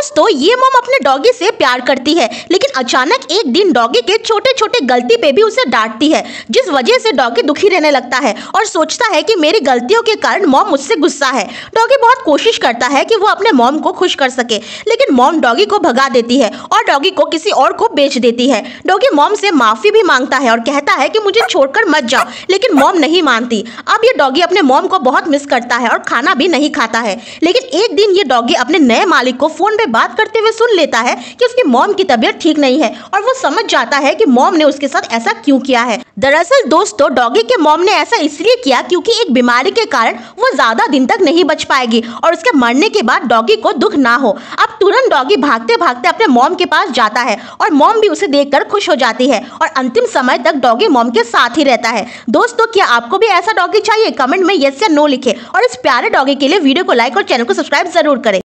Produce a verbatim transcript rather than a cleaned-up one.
दोस्तों ये मॉम अपने डॉगी से प्यार करती है, लेकिन अचानक एक दिन डॉगी के छोटे छोटे गलती पे भी उसे डांटती है, जिस वजह से डॉगी दुखी रहने लगता है और सोचता है कि मेरी गलतियों के कारण मॉम मुझसे गुस्सा है। डॉगी बहुत कोशिश करता है कि वो अपने मॉम को खुश कर सके, लेकिन मॉम डॉगी को भगा देती है और डॉगी को किसी और को बेच देती है। डॉगी मॉम से माफी भी मांगता है और कहता है कि मुझे छोड़कर मत जाओ, लेकिन मॉम नहीं मानती। अब ये डॉगी अपने मॉम को बहुत मिस करता है और खाना भी नहीं खाता है। लेकिन एक दिन ये डॉगी अपने नए मालिक को फोन पे बात करते हुए सुन लेता है कि उसकी मॉम की तबीयत ठीक नहीं है और वो समझ जाता है कि मॉम ने उसके साथ ऐसा क्यों किया है। दरअसल दोस्तों डॉगी के मॉम ने ऐसा इसलिए किया क्योंकि एक बीमारी के कारण वो ज्यादा दिन तक नहीं बच पाएगी और उसके मरने के बाद डॉगी को दुख ना हो। अब तुरंत डॉगी भागते भागते अपने मॉम के पास जाता है और मॉम भी उसे देखकर खुश हो जाती है और अंतिम समय तक डॉगी मॉम के साथ ही रहता है। दोस्तों क्या आपको भी ऐसा डॉगी चाहिए? कमेंट में यस या नो लिखे और इस प्यारे डॉगी के लिए वीडियो को लाइक और चैनल को सब्सक्राइब जरूर करें।